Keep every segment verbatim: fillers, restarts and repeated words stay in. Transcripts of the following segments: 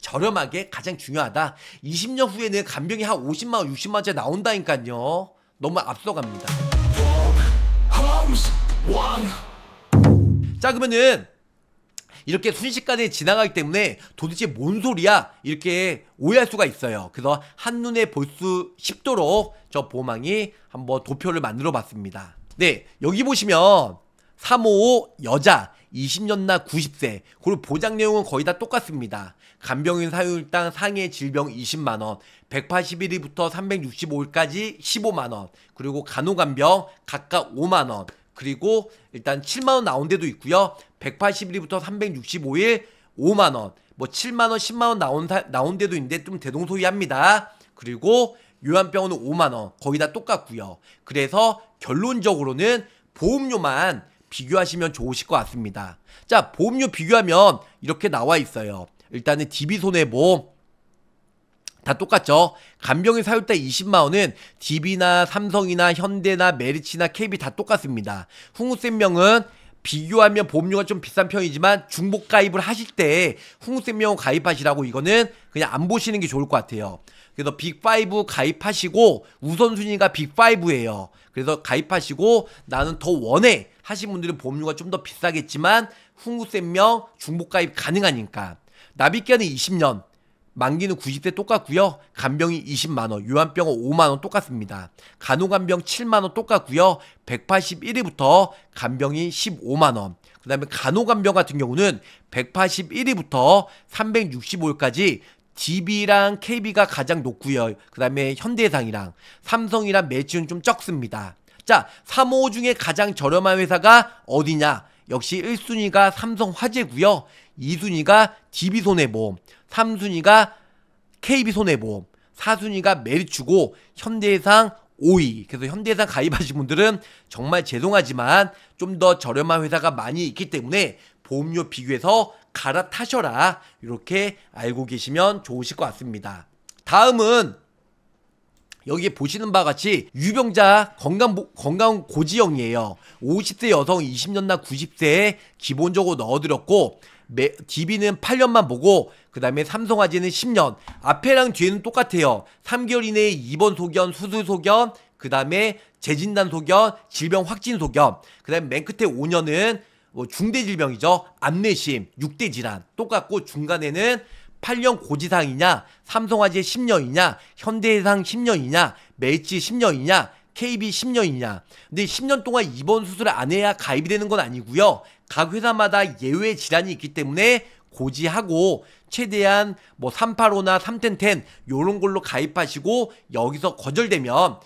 저렴하게 가장 중요하다. 이십 년 후에는 간병이 한 오십만 원, 육십만 원짜리 나온다니까요. 너무 앞서갑니다. 자, 그러면은 이렇게 순식간에 지나가기 때문에 도대체 뭔 소리야? 이렇게 오해할 수가 있어요. 그래서 한눈에 볼 수 쉽도록 저 보호망이 한번 도표를 만들어 봤습니다. 네, 여기 보시면 삼오오 여자 이십 년 나 구십 세, 그리고 보장 내용은 거의 다 똑같습니다. 간병인 사용일당 상해 질병 이십만 원, 백팔십일 일부터 삼백육십오 일까지 십오만 원, 그리고 간호간병 각각 오만 원, 그리고 일단 칠만 원 나온 데도 있고요. 백팔십 일부터 삼백육십오 일 오만 원, 뭐 칠만 원, 십만 원 나온, 나온 데도 있는데 좀 대동소이합니다. 그리고 요양병원은 오만 원, 거의 다 똑같고요. 그래서 결론적으로는 보험료만 비교하시면 좋으실 것 같습니다. 자, 보험료 비교하면 이렇게 나와 있어요. 일단은 디비손해보험 다 똑같죠. 간병인 사용자 이십만 원은 디비나 삼성이나 현대나 메리츠나 케이비 다 똑같습니다. 흥우생명은 비교하면 보험료가 좀 비싼 편이지만 중복 가입을 하실 때 흥우생명 가입하시라고, 이거는 그냥 안 보시는 게 좋을 것 같아요. 그래서 빅파이브 가입하시고 우선순위가 빅파이브예요. 그래서 가입하시고 나는 더 원해 하신 분들은 보험료가 좀 더 비싸겠지만 흥우생명 중복 가입 가능하니까. 납입기한은 이십 년, 만기는 구십 세 똑같고요. 간병이 이십만 원, 요양병원 오만 원 똑같습니다. 간호간병 칠만 원 똑같고요. 백팔십일 일부터 간병이 십오만 원. 그 다음에 간호간병 같은 경우는 백팔십일 일부터 삼백육십오 일까지 디비랑 케이비가 가장 높고요. 그 다음에 현대해상이랑 삼성이랑 메리츠는 좀 적습니다. 자, 삼오오 중에 가장 저렴한 회사가 어디냐? 역시 일 순위가 삼성화재고요. 이 순위가 디비손해보험, 삼 순위가 케이비손해보험, 사 순위가 메리츠고 현대해상 오 위. 그래서 현대해상 가입하신 분들은 정말 죄송하지만 좀 더 저렴한 회사가 많이 있기 때문에 보험료 비교해서 갈아타셔라, 이렇게 알고 계시면 좋으실 것 같습니다. 다음은 여기 보시는 바와 같이 유병자 건강, 건강 고지형이에요. 오십 세 여성 이십 년 나 구십 세에 기본적으로 넣어드렸고, 매, 디비는 팔 년만 보고, 그 다음에 삼성화재는 십 년. 앞에랑 뒤에는 똑같아요. 삼 개월 이내에 입원 소견, 수술 소견, 그 다음에 재진단 소견, 질병 확진 소견, 그 다음에 맨 끝에 오 년은 뭐 중대질병이죠. 암내심, 육 대 질환 똑같고, 중간에는 팔 년 고지상이냐, 삼성화재 십 년이냐, 현대해상 십 년이냐, 메리츠 십 년이냐, 케이비 십 년이냐. 근데 십 년 동안 입원 수술을 안 해야 가입이 되는 건 아니고요. 각 회사마다 예외 질환이 있기 때문에 고지하고 최대한 뭐 삼팔오나 삼텐텐 요런 걸로 가입하시고, 여기서 거절되면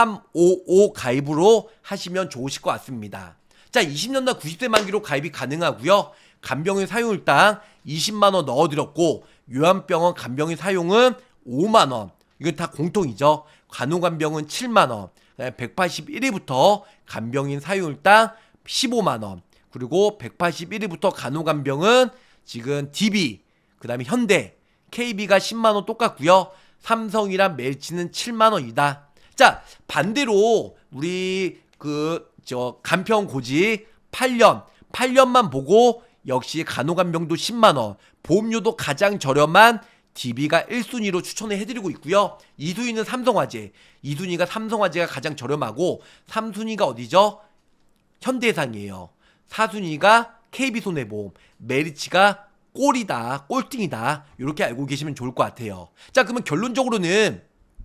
삼오오 가입으로 하시면 좋으실 것 같습니다. 자, 이십 년 나 구십 세 만기로 가입이 가능하고요. 간병인 사용일당 이십만 원 넣어드렸고, 요양병원 간병인 사용은 오만 원. 이건 다 공통이죠. 간호간병은 칠만 원. 백팔십일 일부터 간병인 사용일당 십오만 원. 그리고 백팔십일 일부터 간호간병은 지금 디비, 그 다음에 현대, 케이비가 십만 원 똑같고요. 삼성이랑 메리츠는 칠만 원이다. 자, 반대로 우리 그 저 간편 고지 팔 년, 팔 년만 보고 역시 간호간병도 십만 원, 보험료도 가장 저렴한 디비가 일 순위로 추천을 해드리고 있고요. 이 순위는 삼성화재, 이 순위가 삼성화재가 가장 저렴하고, 삼 순위가 어디죠? 현대해상이에요. 사 순위가 케이비손해보험, 메리츠가 꼴이다, 꼴등이다, 이렇게 알고 계시면 좋을 것 같아요. 자, 그러면 결론적으로는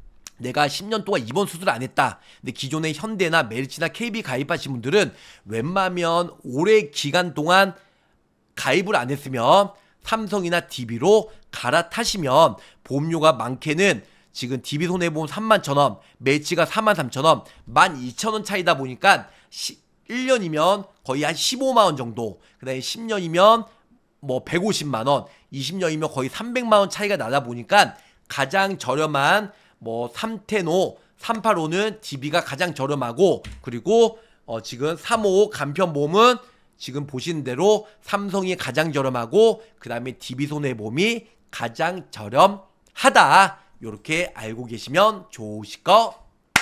내가 십 년 동안 입원 수술 안 했다. 근데 기존에 현대나 메리츠나 케이비 가입하신 분들은 웬만하면 오래 기간 동안 가입을 안 했으면 삼성이나 디비로 갈아타시면 보험료가 많게는 지금 디비손해보험 삼만 천 원, 메리츠가 사만 삼천 원, 만 이천 원 차이다 보니까 일 년이면 거의 한 십오만 원 정도, 그 다음에 십 년이면 뭐 백오십만 원, 이십 년이면 거의 삼백만 원 차이가 나다 보니까 가장 저렴한 뭐 삼텐오, 삼팔오는 디비가 가장 저렴하고, 그리고 어 지금 삼오오 간편보험은 지금 보시는 대로 삼성이 가장 저렴하고, 그 다음에 디비손해보험이 가장 저렴하다. 요렇게 알고 계시면 좋으실 것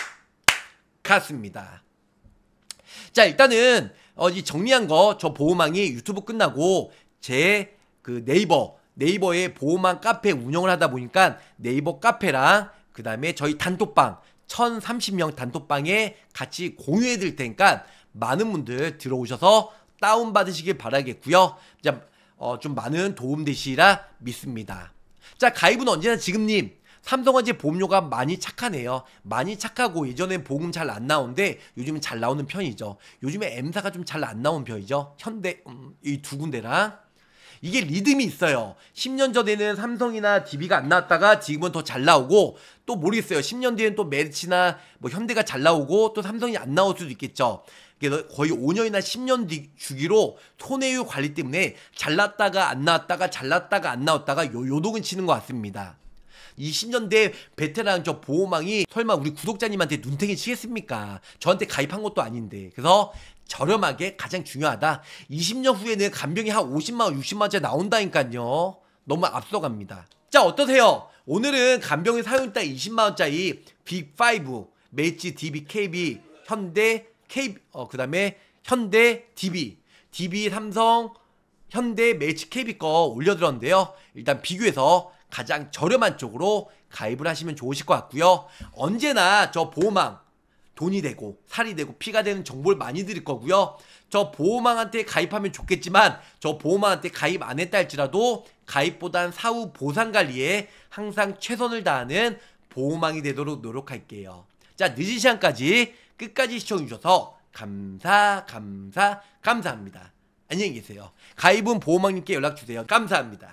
같습니다. 자, 일단은 어 이 정리한 거 저 보호망이 유튜브 끝나고 제 그 네이버 네이버에 보호망 카페 운영을 하다 보니까 네이버 카페랑 그 다음에 저희 단톡방 천삼십 명 단톡방에 같이 공유해 드릴 테니까 많은 분들 들어오셔서 다운받으시길 바라겠고요. 자, 어, 좀 많은 도움 되시리라 믿습니다. 자, 가입은 언제나 지금님. 삼성화재 보험료가 많이 착하네요. 많이 착하고 예전엔 보험 잘 안 나오는데 요즘은 잘 나오는 편이죠. 요즘에 M사가 좀 잘 안 나오는 편이죠. 현대 음, 이 두 군데랑 이게 리듬이 있어요. 십 년 전에는 삼성이나 디비가 안 나왔다가 지금은 더 잘 나오고 또 모르겠어요. 십 년 뒤엔 또 메르츠나 뭐 현대가 잘 나오고 또 삼성이 안 나올 수도 있겠죠. 그래서 거의 오 년이나 십 년 뒤 주기로 손해율 관리 때문에 잘 났다가 안 나왔다가 잘 났다가 안 나왔다가 요, 요동은 치는 것 같습니다. 이십 년대 베테랑 저 보호망이 설마 우리 구독자님한테 눈탱이 치겠습니까? 저한테 가입한 것도 아닌데. 그래서 저렴하게 가장 중요하다. 이십 년 후에는 간병이 한 오십만 원, 육십만 원짜리 나온다니까요. 너무 앞서갑니다. 자, 어떠세요? 오늘은 간병의 사용일당 이십만 원짜리 빅5 메이츠, 디비, 케이비, 현대, K, 어, 그 다음에 현대, 디비, 디비, 삼성, 현대, 메이츠, 케이비 거 올려드렸는데요. 일단 비교해서 가장 저렴한 쪽으로 가입을 하시면 좋으실 것 같고요. 언제나 저 보호망 돈이 되고 살이 되고 피가 되는 정보를 많이 드릴 거고요. 저 보호망한테 가입하면 좋겠지만 저 보호망한테 가입 안 했다 할지라도 가입보단 사후 보상관리에 항상 최선을 다하는 보호망이 되도록 노력할게요. 자, 늦은 시간까지 끝까지 시청해주셔서 감사 감사 감사합니다. 안녕히 계세요. 가입은 보호망님께 연락주세요. 감사합니다.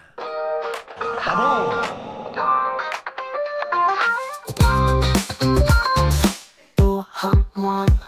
또 한 번